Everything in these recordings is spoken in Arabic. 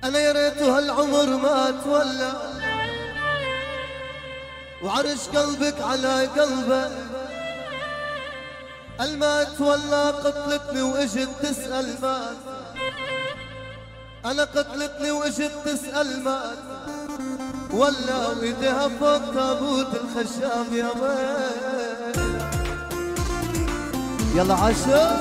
انا يا ريت هالعمر ما تولى وعرش قلبك على قلبه. الما تولى قتلتني واجت تسأل مات. انا قتلتني واجت تسأل مات ولا وايديها فوق تابوت الخشاب يا ويل. يلا عشا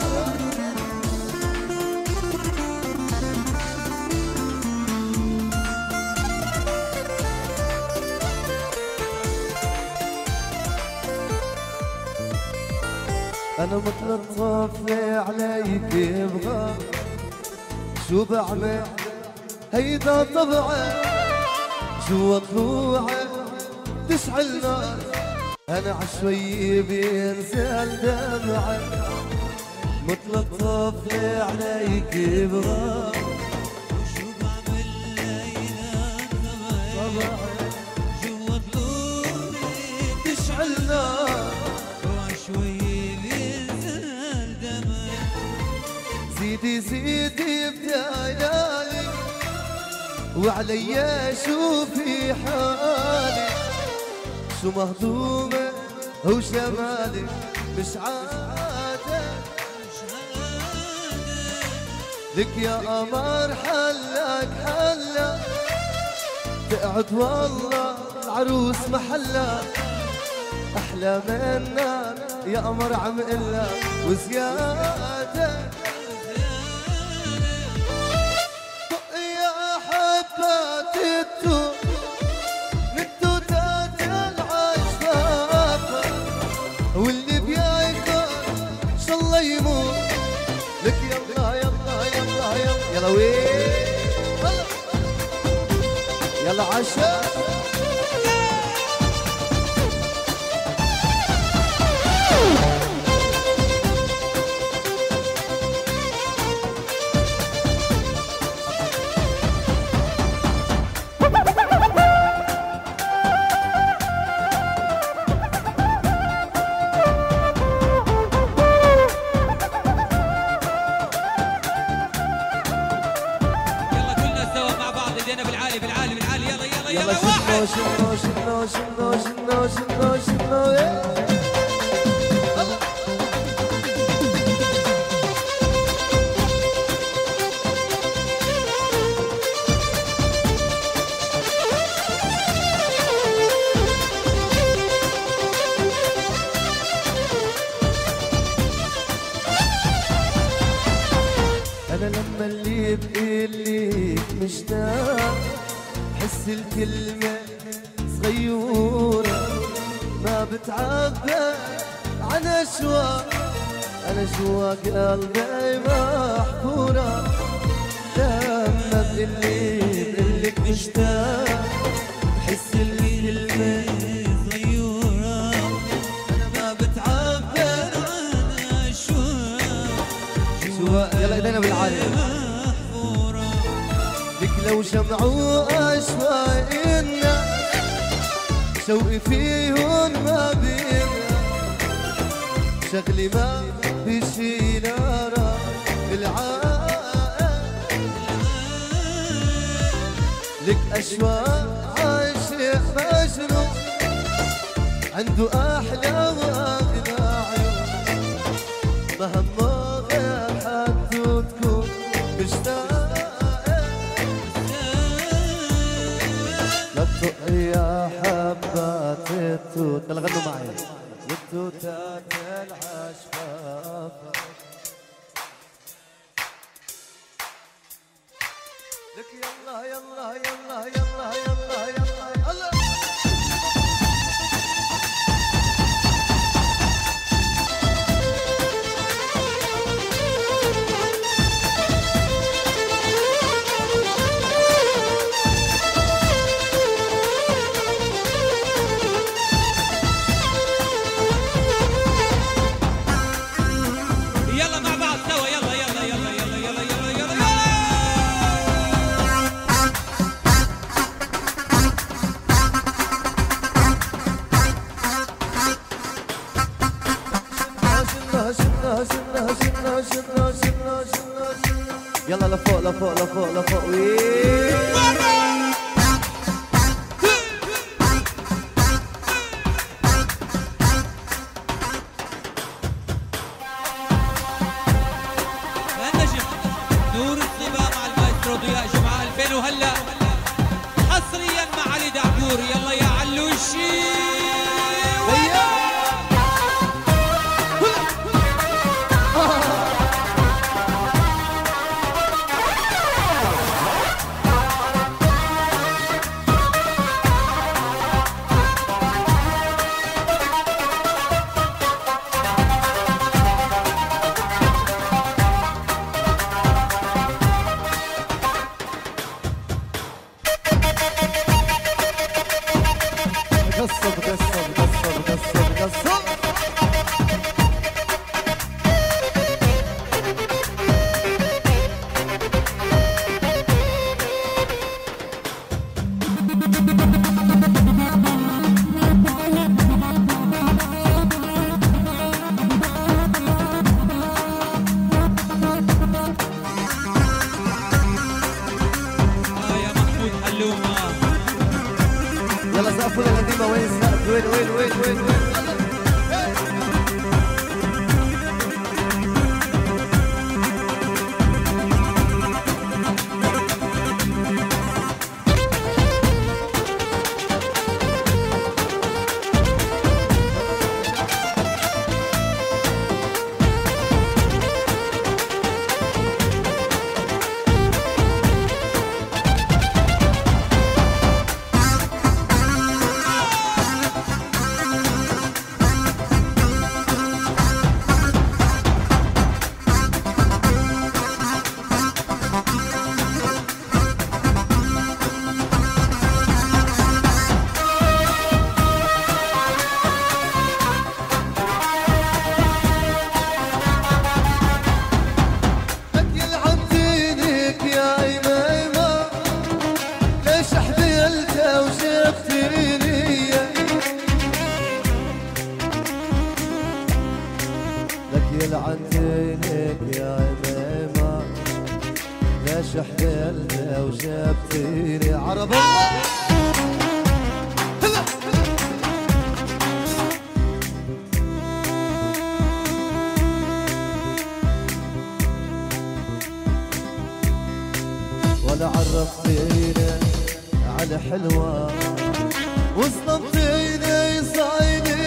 انا مثل الطفل عليك يبغى شو بعمل هيدا طبعه جوا طلوعه تشعل نار. انا عشوي بينزل دمعه مثل الطفل عليك يبغى شو بعمل هيدا طبعه جوا طلوعه تشعل نار. زيدي زيدي بدايالي وعليا شوفي حالي شو مهضومة وجمالك مش عادة لك يا قمر حلك حلا تقعد والله العروس محلا أحلى منك يا قمر عم قلك وزيادة. واللي بيعيقك ان شاء الله يموت لك. يلا يلا يلا يلا يلا وين يلا عشا يلا شنو شنو شنو شنو شنو شنو شنو انا لما اللي بقلك مشتاق حس الكلمة صغيورة ما بتعبر عن أشواق. أنا جوا قلبي محفورة لما بقلك مشتاق حس الكلمة صغيورة أنا ما بتعبر عن أشواق. يلا إيدينا بالعالم لو جمعوا أشواقنا شوقي فيهن ما بينا شغلي ما بشي نارا العالم لك أشواق عاشق مجنون عنده أحلى وأغلى عيون مهما غير حد تكون مشتاق يا حبات التوت. يلا غنوا معي والتوتات العشفافة لك. يلا يلا يلا يلا يلا يلا الله يلا لفوق لفوق لفوق لفوق النجم نور الصبا مع المايسترو ضياء جمعة 2000 وهلا حصريا مع علي دعبور. يلا يا علوشي قصب قصب قصب قصب قصب يا محمود حلومة. يلا سقفوا القديمة. وين السقف؟ وين وين وين وين وين؟ يلعن دينك يا إمامة، ليش حبلت وجبتيني عرب الله. ولا عرفتيني على حلوة وصدمتيني صايدي.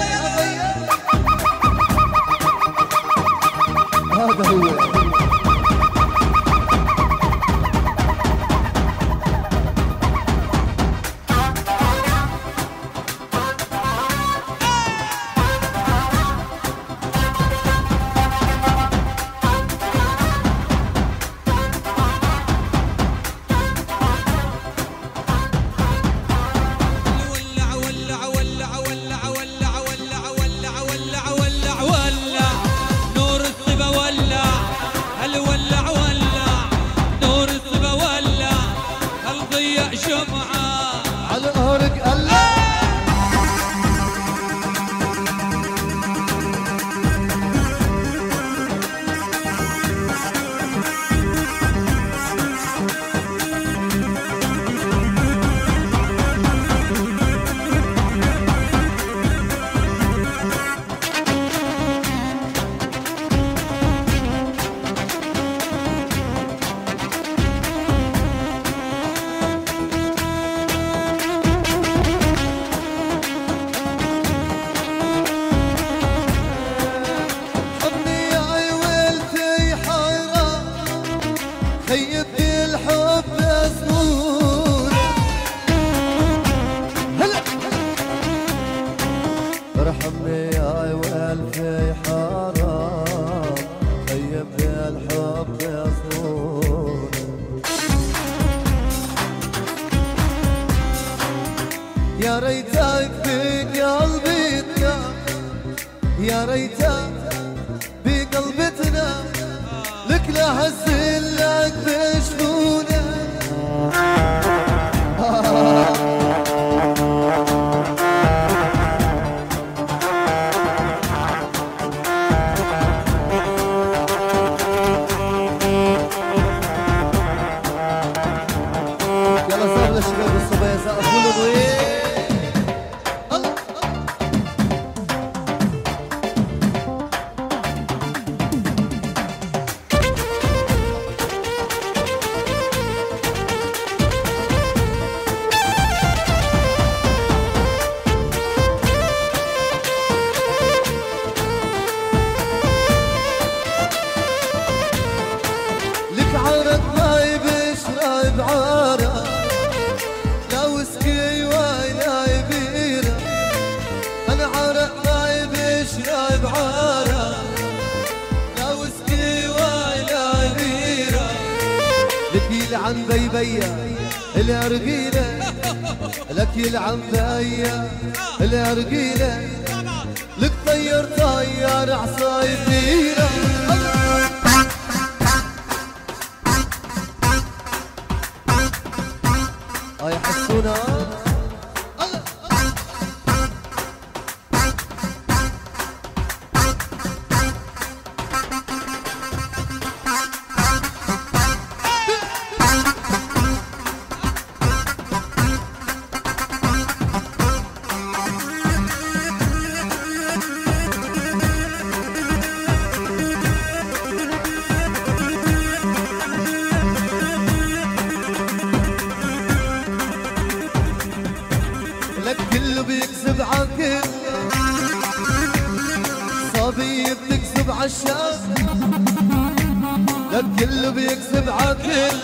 هذا هو يا ريتك بقلبي تنام، يا ريتك بقلبي تنام، لك لا هزل لك بشفونك. شرايب عارة لا وسكي ولا بيرة لك يلعن بيبيا الارجيلة لك يلعن بيا الارجيلة لك طير طير عصايبيرة هاي حسونا لك كله بيكذب عكل صبي بتكذب عالشاب لك كله بيكذب عكل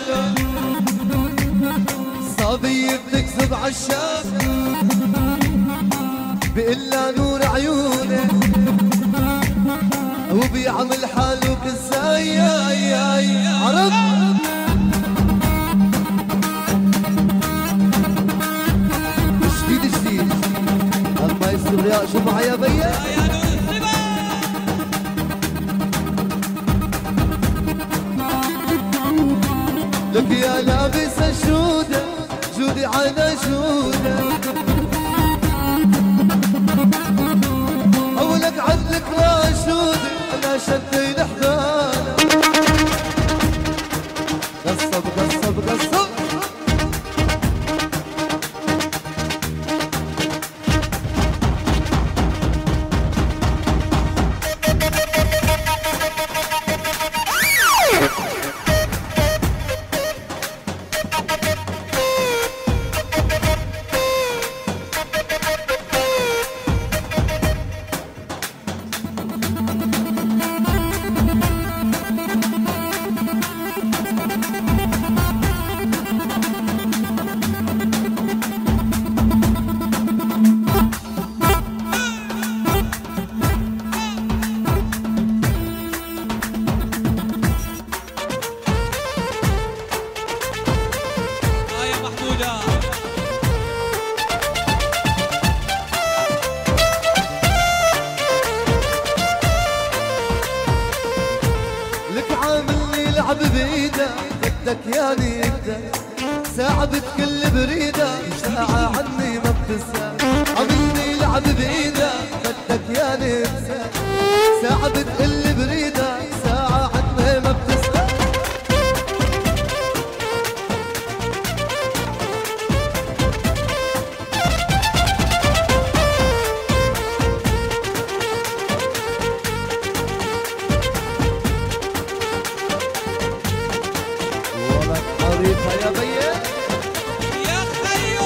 صبي بتكذب عالشاب بإلا نور عيونه وبيعمل حاله كالزاي عرب جديد المايسترو ضياء جمعة يا بيا لك يا لابسة جودة جودي على جودة أولك عدلك راشودة أنا شدي الحبانة قصب قصب قصب لعب بيده بدك ياني بدك ساعة بتكل بريده ساعة عني ما بتسأل عملني لعب بيده بدك ياني بدك ساعة بتكل بريده ساعة عني ما بتسأل يا بيه يا خيو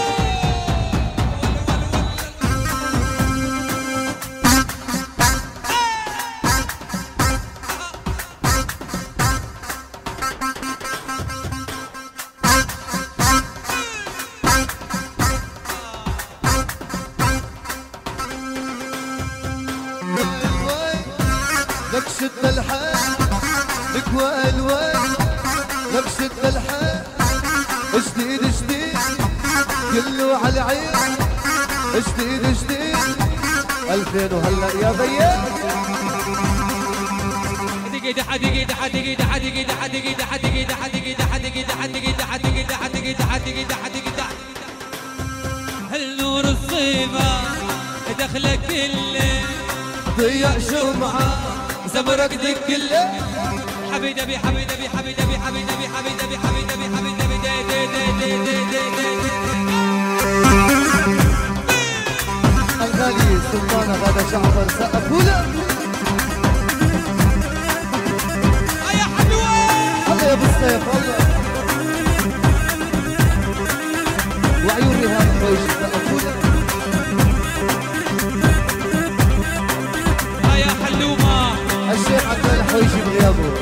لك شد الحال لك والوين لك شد الحال جديد جديد كله على العين جديد جديد 2000 وهلا يا بيا حدقيدة حدقيدة حدقيدة حدقيدة حدقيدة حدقيدة حدقيدة حدقيدة حدقيدة حدقيدة حدقيدة حدقيدة حدقيدة هالنور الصيبة دخلك كله ضيع جمعة زمرك دك كله حبيبي حبيبي حبيبي حبيبي حبيبي حبيبي حبيبي حبيبي الغالي سلطانة غدا جعفر سقف ولا يا حلوة الله يا ابو السيف الله وعيون ريهام خويش سقف ولا يا حلومة الشيخ عبد الحويشي بغيابه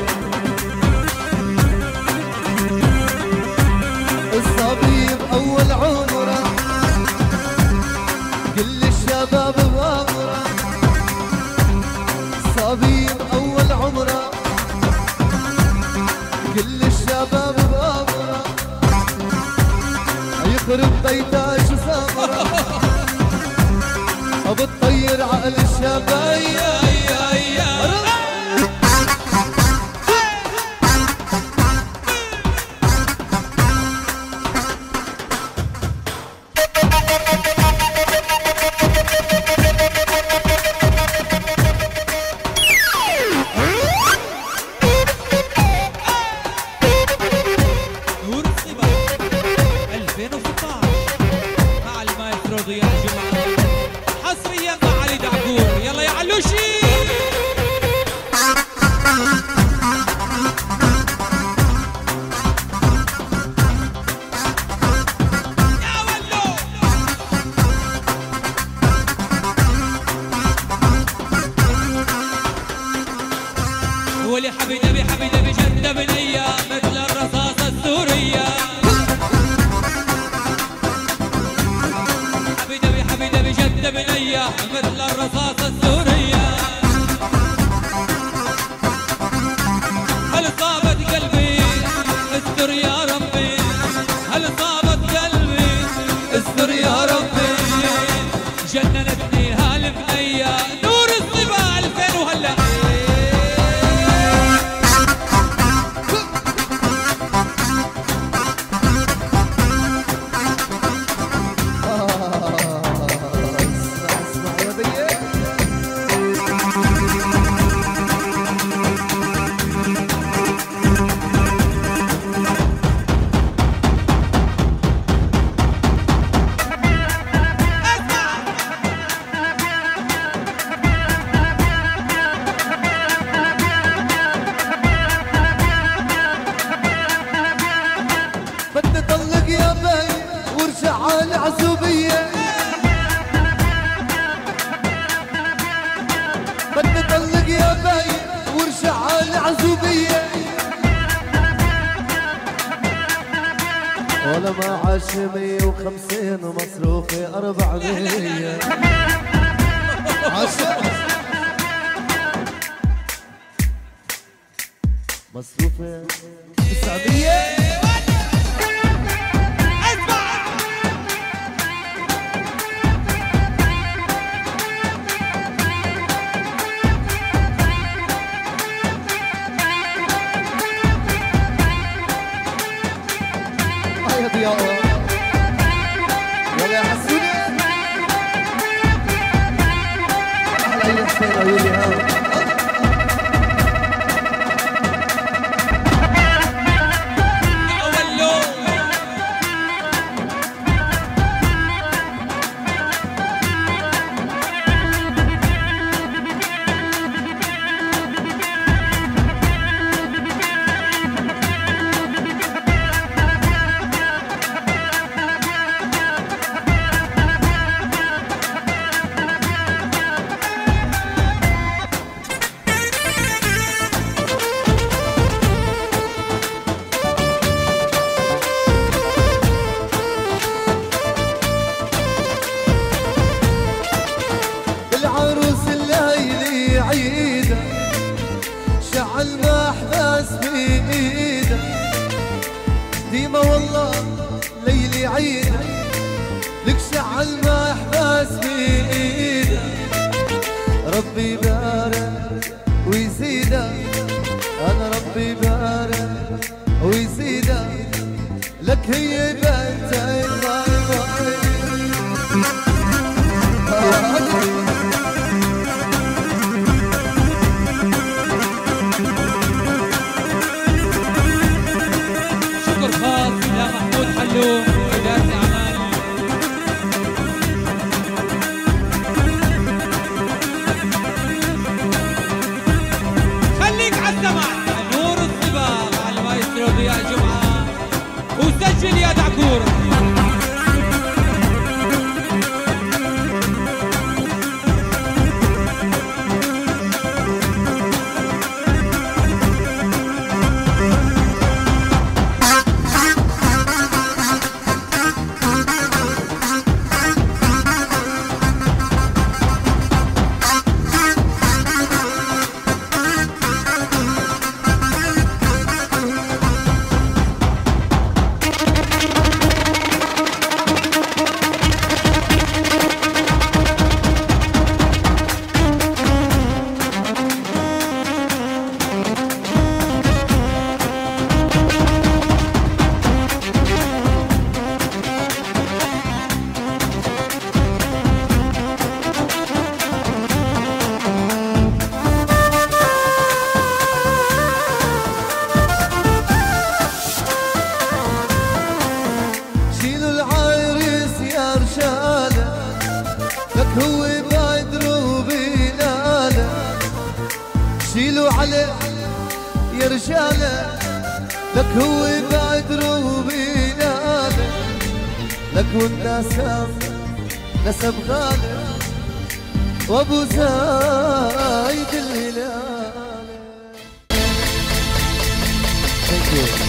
الصبيب اول عمره كل الشباب بامره والهيداش صبرة بتطير عقل الشباب. ولا ما عاش 150 مصروفي 400 مصروفي 900. يلا يا حسوني احلى عيد حسين عيوني هاو. شعل ما احباس بايده ديما والله ليلي عيده لك شعل ما احباس بايده ربي يبارك ويزيده انا ربي يبارك ويزيده لك هي بنتي خليك عالسمع نور الصبا مع المايسترو ضياء جمعة وسجل يا دعكور. رجاله لك هو بعد روبينا لك والنسب نسب غالي وابو زايد الهلال.